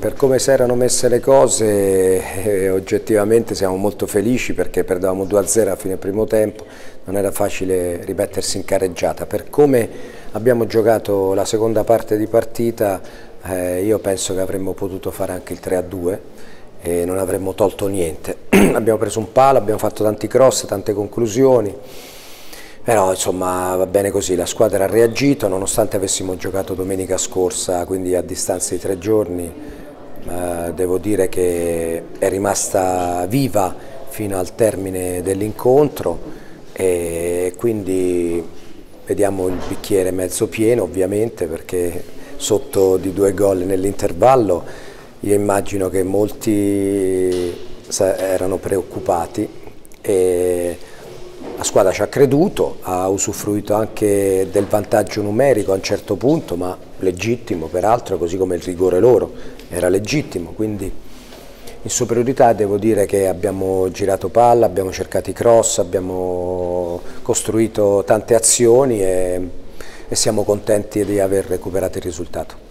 per come si erano messe le cose, oggettivamente siamo molto felici perché perdevamo 2-0 a fine primo tempo, non era facile rimettersi in carreggiata. Per come abbiamo giocato la seconda parte di partita, io penso che avremmo potuto fare anche il 3-2 e non avremmo tolto niente. Abbiamo preso un palo, abbiamo fatto tanti cross, tante conclusioni. Però insomma va bene così, la squadra ha reagito nonostante avessimo giocato domenica scorsa, quindi a distanza di 3 giorni, devo dire che è rimasta viva fino al termine dell'incontro e quindi vediamo il bicchiere mezzo pieno ovviamente perché sotto di 2 gol nell'intervallo io immagino che molti erano preoccupati e la squadra ci ha creduto, ha usufruito anche del vantaggio numerico a un certo punto, ma legittimo peraltro, così come il rigore loro era legittimo, quindi in superiorità devo dire che abbiamo girato palla, abbiamo cercato i cross, abbiamo costruito tante azioni e siamo contenti di aver recuperato il risultato.